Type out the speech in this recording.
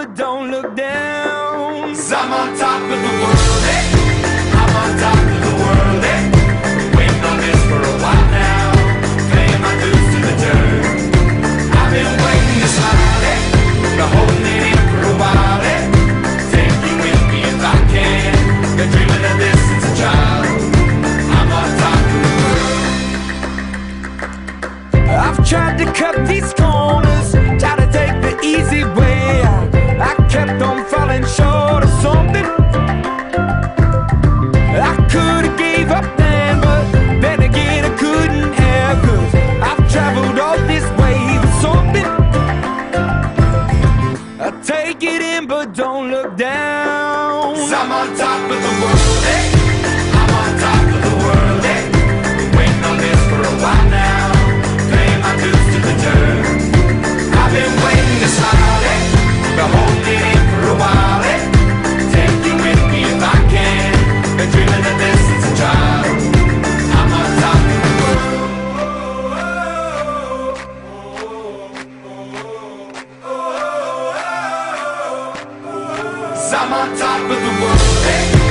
but don't look down. 'Cause I'm on top of the world, hey. I'm on top of the world, hey. Waiting on this for a while now, paying my dues to the dirt. I've been waiting this long, hey. Been holding it in for a while, hey. Take you with me if I can. Been dreaming of this since a child. I'm on top of the world. I've tried to cut these corners, tried to take the easy way out. I kept on falling short of something. I could've gave up then, but then again I couldn't have, 'cause I've traveled all this way for something. I take it in but don't look down. 'Cause I'm on top of the world, hey. I'm on top of the world, hey. Waiting on this for a while now, paying my dues to the dirt. I've been waiting this long, hey. Been holding it in for a while, hey. Take you with me if I can. Been dreaming of this since a child. I'm on top of the world. 'Cause I'm on top of the world, hey.